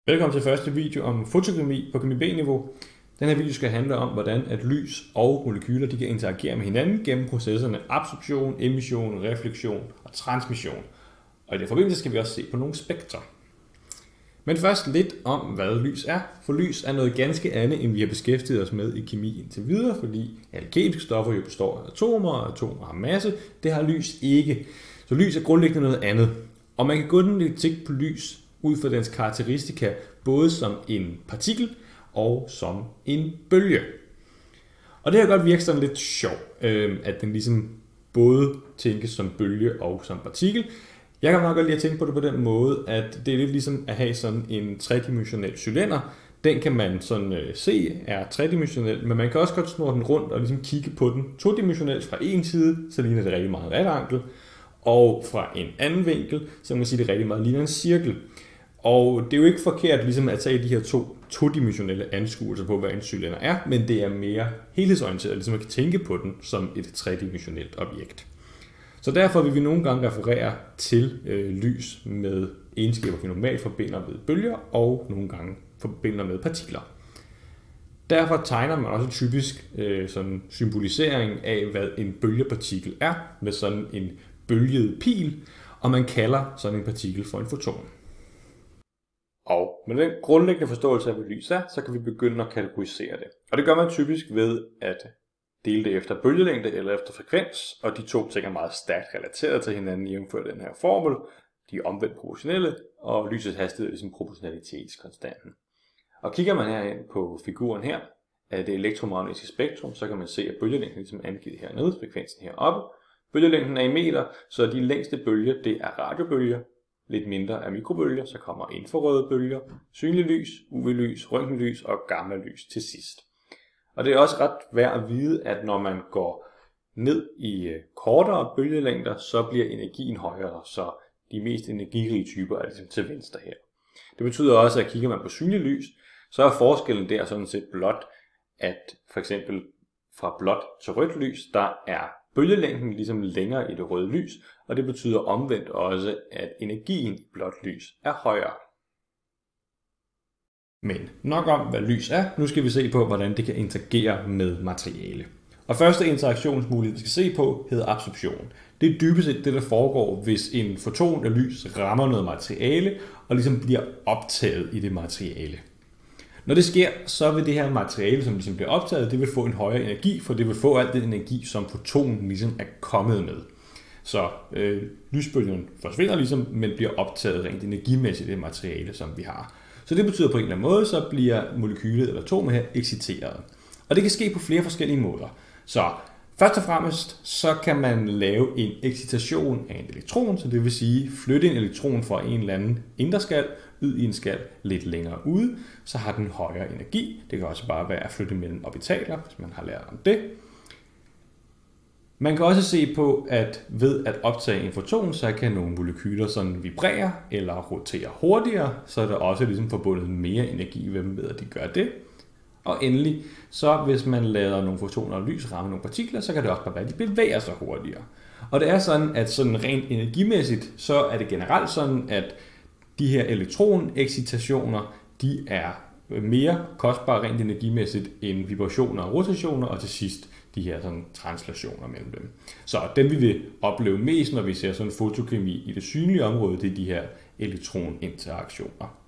Velkommen til første video om fotokemi på kemi B-niveau. Den her video skal handle om, hvordan at lys og molekyler de kan interagere med hinanden gennem processerne absorption, emission, refleksion og transmission. Og i den forbindelse skal vi også se på nogle spektre. Men først lidt om, hvad lys er. For lys er noget ganske andet, end vi har beskæftiget os med i kemi indtil videre, fordi alle kemiske stoffer jo består af atomer, og atomer har masse. Det har lys ikke. Så lys er grundlæggende noget andet. Og man kan grundlæggende tænke på lys ud fra dens karakteristika, både som en partikel og som en bølge. Og det har godt virket sådan lidt sjovt, at den ligesom både tænkes som bølge og som partikel. Jeg kan meget godt lide at tænke på det på den måde, at det er lidt ligesom at have sådan en tredimensionel cylinder. Den kan man sådan se er tredimensionel, men man kan også godt snurre den rundt og ligesom kigge på den todimensionelt fra en side, så ligner det rigtig meget retangel. Og fra en anden vinkel, så kan man sige, at det rigtig meget ligner en cirkel. Og det er jo ikke forkert ligesom at tage de her todimensionelle anskuelser på, hvad en cylinder er, men det er mere helhedsorienteret, ligesom man kan tænke på den som et tredimensionelt objekt. Så derfor vil vi nogle gange referere til lys med egenskaber, vi normalt forbinder med bølger, og nogle gange forbinder med partikler. Derfor tegner man også typisk sådan symbolisering af, hvad en bølgepartikel er, med sådan en bølget pil, og man kalder sådan en partikel for en foton. Og med den grundlæggende forståelse af, hvad lys er, så kan vi begynde at kategorisere det. Og det gør man typisk ved at dele det efter bølgelængde eller efter frekvens, og de to ting er meget stærkt relateret til hinanden jævnfør den her formel. De er omvendt proportionelle, og lysets hastighed er ligesom proportionalitetskonstanten. Og kigger man herhen på figuren her af det elektromagnetiske spektrum, så kan man se, at bølgelængden ligesom er angivet hernede, frekvensen heroppe. Bølgelængden er i meter, så de længste bølger, det er radiobølger. Lidt mindre af mikrobølger, så kommer infrarøde bølger, synlig lys, UV-lys, røntgenlys og gamma-lys til sidst. Og det er også ret værd at vide, at når man går ned i kortere bølgelængder, så bliver energien højere, så de mest energirige typer er ligesom til venstre her. Det betyder også, at kigger man på synlig lys, så er forskellen der sådan set blot, at for eksempel fra blåt til rødt lys, der er bølgelængden ligesom længere i det røde lys, og det betyder omvendt også, at energien i blåt lys er højere. Men nok om, hvad lys er. Nu skal vi se på, hvordan det kan interagere med materiale. Og første interaktionsmulighed, vi skal se på, hedder absorption. Det er dybest set det, der foregår, hvis en foton af lys rammer noget materiale, og ligesom bliver optaget i det materiale. Når det sker, så vil det her materiale, som ligesom bliver optaget, det vil få en højere energi, for det vil få al den energi, som fotonen ligesom er kommet med. Så lysbølgen forsvinder ligesom, men bliver optaget rent energimæssigt i det materiale, som vi har. Så det betyder på en eller anden måde, så bliver molekylet eller atomet her exciteret. Og det kan ske på flere forskellige måder. Så først og fremmest, så kan man lave en excitation af en elektron, så det vil sige flytte en elektron fra en eller anden indre skal ud i en skal lidt længere ude, så har den højere energi. Det kan også bare være at flytte mellem orbitaler, hvis man har lært om det. Man kan også se på, at ved at optage en foton, så kan nogle molekyler sådan vibrere eller rotere hurtigere, så er der også ligesom forbundet mere energi ved at de gør det. Og endelig, så hvis man lader nogle fotoner og lys ramme nogle partikler, så kan det også bare være, at de bevæger sig hurtigere. Og det er sådan, at sådan rent energimæssigt, så er det generelt sådan, at de her elektronexcitationer, de er mere kostbare rent energimæssigt end vibrationer og rotationer, og til sidst de her sådan translationer mellem dem. Så dem vi vil opleve mest, når vi ser sådan fotokemi i det synlige område, det er de her elektroninteraktioner.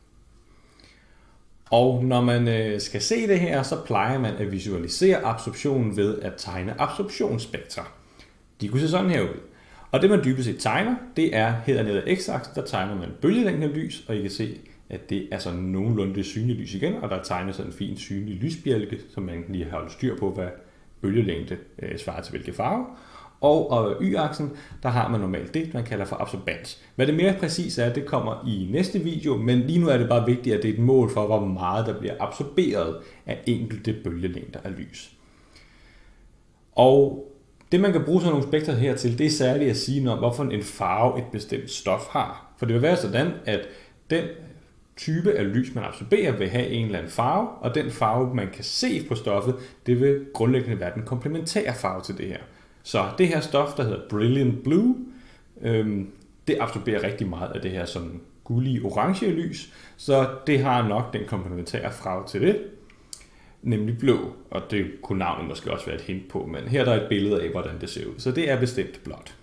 Og når man skal se det her, så plejer man at visualisere absorptionen ved at tegne absorptionsspektra. De kunne se sådan her ud. Og det man dybest set tegner, det er hernede af x-aksen, der tegner man bølgelængden af lys, og I kan se, at det er sådan nogenlunde det synlige lys igen, og der tegner sådan en fin synlig lysbjælke, så man kan lige holde styr på, hvad bølgelængde svarer til hvilke farve. Og y-aksen, der har man normalt det, man kalder for absorbans. Hvad det mere præcis er, det kommer i næste video, men lige nu er det bare vigtigt, at det er et mål for, hvor meget der bliver absorberet af enkelte bølgelængder af lys. Og det man kan bruge sådan nogle spektre her til, det er særligt at sige noget om, hvorfor en farve et bestemt stof har. For det vil være sådan, at den type af lys, man absorberer, vil have en eller anden farve, og den farve, man kan se på stoffet, det vil grundlæggende være den komplementære farve til det her. Så det her stof, der hedder Brilliant Blue, det absorberer rigtig meget af det her sådan gullige orange lys, så det har nok den komplementære farve til det, nemlig blå, og det kunne navnet måske også være et hint på, men her er der et billede af, hvordan det ser ud, så det er bestemt blåt.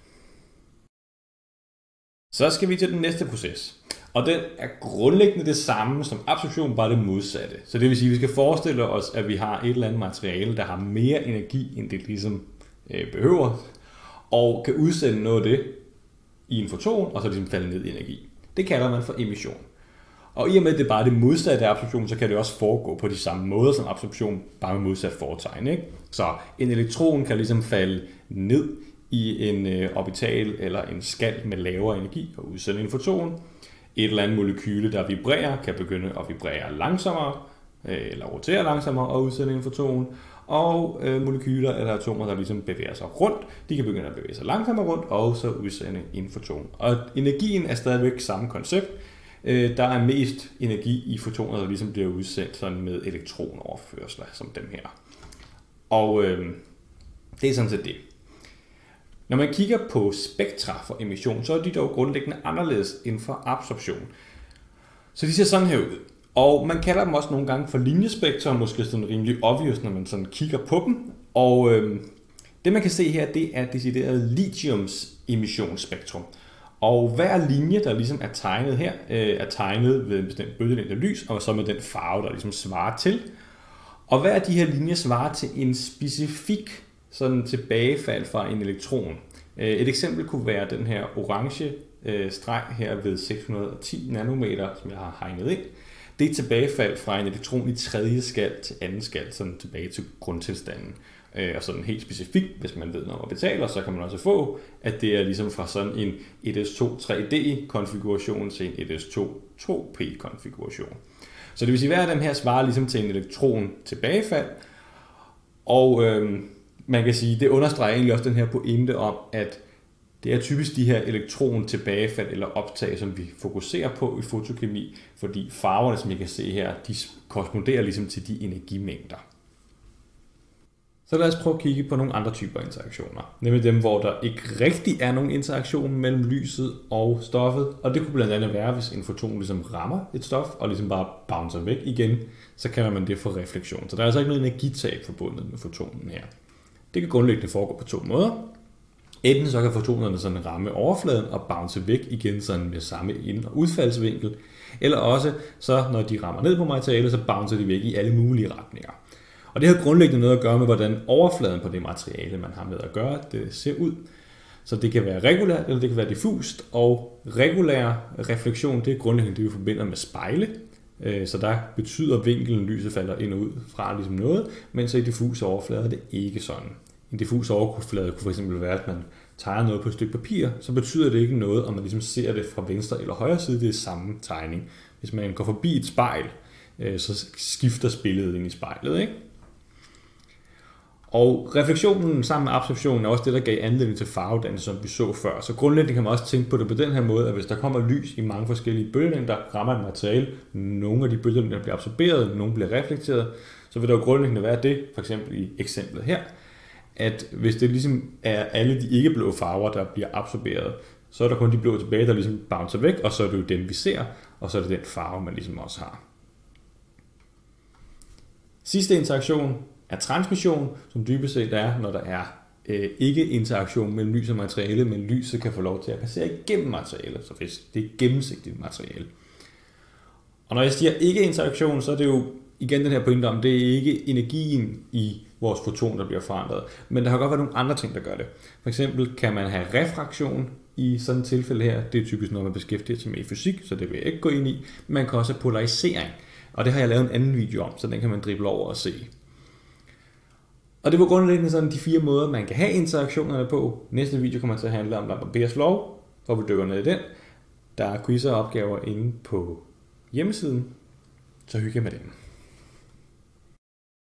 Så skal vi til den næste proces, og den er grundlæggende det samme som absorption, bare det modsatte. Så det vil sige, at vi skal forestille os, at vi har et eller andet materiale, der har mere energi, end det ligesom behøver, og kan udsende noget af det i en foton, og så ligesom falde ned i energi. Det kalder man for emission. Og i og med, at det bare er det modsatte af absorption, så kan det også foregå på de samme måder som absorption, bare med modsat foretegn, ikke? Så en elektron kan ligesom falde ned i en orbital eller en skal med lavere energi og udsende en foton. Et eller andet molekyle, der vibrerer, kan begynde at vibrere langsommere, eller rotere langsommere og udsende en foton. Og molekyler eller atomer, der ligesom bevæger sig rundt, de kan begynde at bevæge sig langsommere rundt og så udsende en foton. Og energien er stadigvæk samme koncept. Der er mest energi i fotoner, der ligesom bliver udsendt sådan med elektronoverførsler, som dem her. Og det er sådan set det. Når man kigger på spektra for emission, så er de dog grundlæggende anderledes end for absorption. Så de ser sådan her ud. Og man kalder dem også nogle gange for linjespektrer, måske sådan rimelig obvious, når man sådan kigger på dem. Og det man kan se her, det er decideret lithiums emissionsspektrum. Og hver linje, der ligesom er tegnet her, er tegnet ved en bestemt bølgelængde lys, og så med den farve, der ligesom svarer til. Og hver af de her linjer svarer til en specifik sådan tilbagefald fra en elektron. Et eksempel kunne være den her orange streg her ved 610 nanometer, som jeg har hegnet ind. Det er tilbagefald fra en elektron i tredje skal til anden skal, sådan tilbage til grundtilstanden. Og sådan helt specifikt, hvis man ved noget om betaler, så kan man også få, at det er ligesom fra sådan en 1s2 3D-konfiguration til en 1s2 2p-konfiguration. Så det vil sige, at hver af dem her svarer ligesom til en elektron tilbagefald, og man kan sige, det understreger egentlig også den her pointe om, at det er typisk de her elektron tilbagefald eller optag, som vi fokuserer på i fotokemi, fordi farverne, som I kan se her, de korresponderer ligesom til de energimængder. Så lad os prøve at kigge på nogle andre typer interaktioner, nemlig dem, hvor der ikke rigtig er nogen interaktion mellem lyset og stoffet, og det kunne blandt andet være, hvis en foton ligesom rammer et stof og ligesom bare bouncer væk igen, så kalder man det for refleksion. Så der er altså ikke noget energitab forbundet med fotonen her. Det kan grundlæggende foregå på to måder. Enten så kan fotonerne sådan ramme overfladen og bounce væk igen sådan med samme ind- og udfaldsvinkel, eller også så når de rammer ned på materialet, så bouncer de væk i alle mulige retninger. Og det har grundlæggende noget at gøre med, hvordan overfladen på det materiale, man har med at gøre, det ser ud. Så det kan være regulært, eller det kan være diffust, og regulær refleksion, det er grundlæggende det, vi forbinder med spejle. Så der betyder vinkelen, lyset falder ind og ud fra ligesom noget, men så i diffuse overflader er det ikke sådan. En diffus overflade kunne fx være, at man tegner noget på et stykke papir, så betyder det ikke noget, om man ligesom ser det fra venstre eller højre side, det er samme tegning. Hvis man går forbi et spejl, så skifter billedet ind i spejlet, ikke? Og refleksionen sammen med absorptionen er også det, der gav anledning til farvedannelse, som vi så før. Så grundlæggende kan man også tænke på det på den her måde, at hvis der kommer lys i mange forskellige bølgelængder, der rammer et materiale, nogle af de bølgelængder bliver absorberet, nogle bliver reflekteret, så vil der jo grundlæggende være det, for eksempel i eksemplet her, at hvis det ligesom er alle de ikke blå farver, der bliver absorberet, så er der kun de blå tilbage, der ligesom bouncer væk, og så er det jo dem, vi ser, og så er det den farve, man ligesom også har. Sidste interaktion er transmission, som dybest set er, når der er ikke interaktion mellem lys og materiale, men lyset kan få lov til at passere igennem materialet, så hvis det er gennemsigtigt materiale. Og når jeg siger ikke interaktion, så er det jo igen den her pointe om, det er ikke energien i vores foton, der bliver forandret, men der har godt været nogle andre ting, der gør det. For eksempel kan man have refraktion i sådan et tilfælde her. Det er typisk noget, man beskæftiger sig med i fysik, så det vil jeg ikke gå ind i. Man kan også have polarisering, og det har jeg lavet en anden video om, så den kan man drible over og se. Og det var grundlæggende sådan de 4 måder, man kan have interaktionerne på. Næste video kommer til at handle om Lamberts lov, hvor vi dykker ned i den. Der er quizzer og opgaver inde på hjemmesiden, så hygge med dem.